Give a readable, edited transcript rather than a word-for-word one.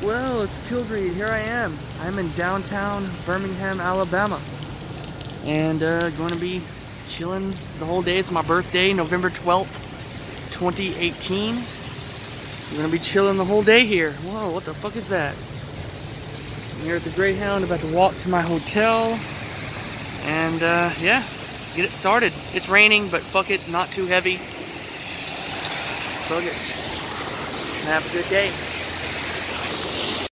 Well, it's Kilgreed. Here I am. I'm in downtown Birmingham, Alabama. And going to be chilling the whole day. It's my birthday, November 12th, 2018. I'm going to be chilling the whole day here. Whoa, what the fuck is that? I'm here at the Greyhound, about to walk to my hotel. And yeah, get it started. It's raining, but fuck it, not too heavy. Fuck it. Have a good day.